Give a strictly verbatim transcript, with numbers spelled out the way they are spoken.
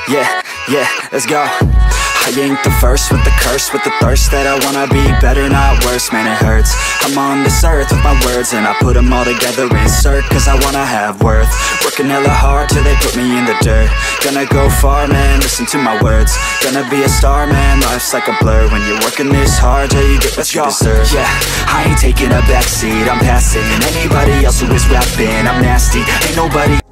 Yeah, yeah, let's go. I ain't the first with the curse, with the thirst that I wanna be better, not worse, man it hurts. I'm on this earth with my words and I put them all together, insert, cause I wanna have worth. Working hella hard till they put me in the dirt. Gonna go far, man, listen to my words. Gonna be a star, man, life's like a blur. When you're working this hard till you get what you deserve. Yeah, I ain't taking a backseat, I'm passing anybody else who is rapping. I'm nasty, ain't nobody